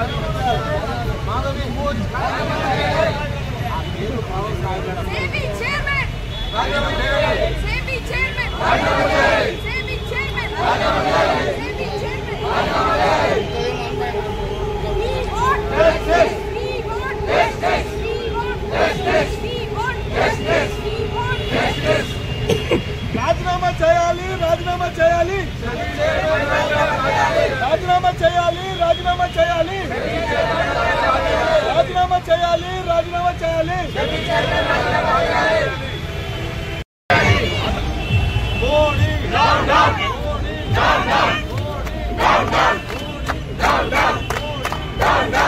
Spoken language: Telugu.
రాజీనామా చేయాలి, రాజీనామా చేయాలి, రాజీనామా చేయాలి, రాజీనామా చేయాలి, రాజీనామా చేయాలి, రాజీనామా చేయాలి. Modi down down, Modi down down, down down, down down, down down.